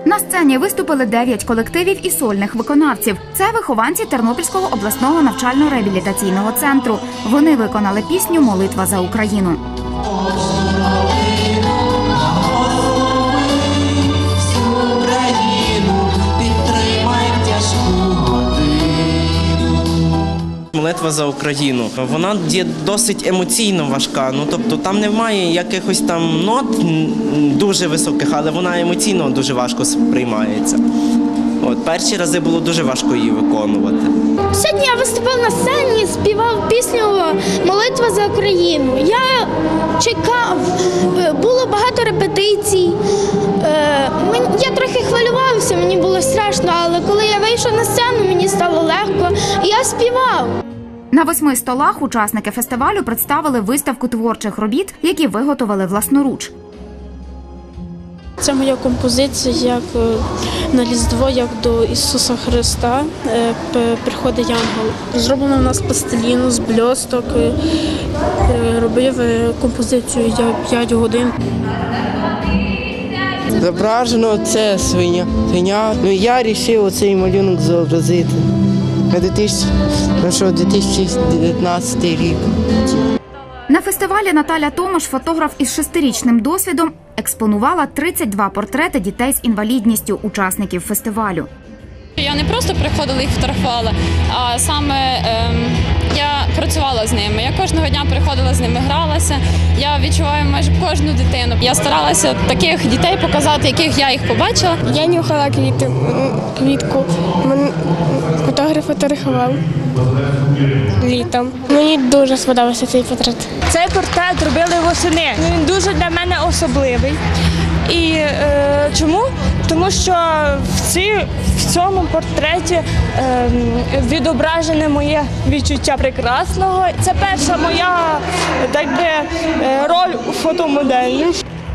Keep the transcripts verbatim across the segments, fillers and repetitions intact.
На сцені виступили дев'ять колективів і сольних виконавців. Це вихованці Тернопільського обласного навчально-реабілітаційного центру. Вони виконали пісню «Молитва за Україну». «Молитва за Україну». Вона є досить емоційно важка, ну тобто там немає якихось там нот дуже високих, але вона емоційно дуже важко сприймається. От, перші рази було дуже важко її виконувати. Сьогодні я виступав на сцені, співав пісню «Молитва за Україну». Я чекав, було багато репетицій. Я трохи хвилювався, мені було страшно, але коли я вийшов на сцену, мені стало легко, і я співав. На восьми столах учасники фестивалю представили виставку творчих робіт, які виготовили власноруч. Це моя композиція, як на Різдво, як до Ісуса Христа приходить ангел. Зроблено в нас з пластиліну, з бльосток. Робив композицію я п'ять годин. Зображено це свиня. свиня. Ну, я вирішив цей малюнок зобразити на дві тисячі дев'ятнадцятий рік. На фестивалі Наталя Томаш, фотограф із шестирічним досвідом, експонувала тридцять два портрети дітей з інвалідністю, учасників фестивалю. Я не просто приходила їх фотографувала, а саме ем, я працювала з ними. Я кожного дня приходила з ними, гралася. Я відчуваю майже кожну дитину. Я старалася таких дітей показати, яких я їх побачила. Я нюхала квіти, квітку. Фотограф фотографував літом. Мені дуже сподобався цей портрет. Цей портрет робили восени. Він дуже для мене особливий. І е, чому? Тому що в, ці, в цьому портреті е, відображене моє відчуття прекрасного. Це перша моя так би, роль у фотомоделі.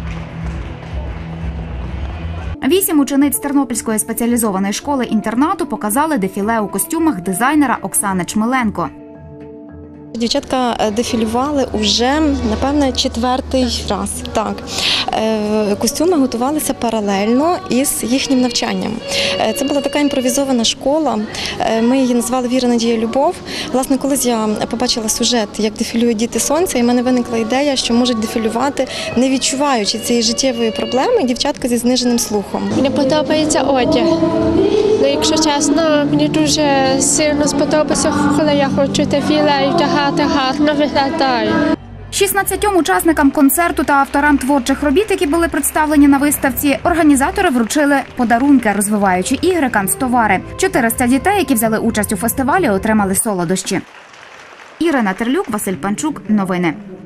Вісім учениць Тернопільської спеціалізованої школи-інтернату показали дефіле у костюмах дизайнера Оксани Чмеленко. Дівчатка дефілювали вже, напевне, четвертий раз. Так. Костюми готувалися паралельно із їхнім навчанням. Це була така імпровізована школа, ми її назвали «Віра, надія, любов». Власне, колись я побачила сюжет, як дефілюють діти сонця, і в мене виникла ідея, що можуть дефілювати, не відчуваючи цієї життєвої проблеми, дівчатка зі зниженим слухом. Мені подобається одяг. Ну, якщо чесно, мені дуже сильно сподобається, коли я хочу дефіле і вдягати гарно виглядаю. шістнадцятьом учасникам концерту та авторам творчих робіт, які були представлені на виставці, організатори вручили подарунки, розвиваючи ігри, канцтовари. чотириста дітей, які взяли участь у фестивалі, отримали солодощі. Ірина Терлюк, Василь Панчук. Новини.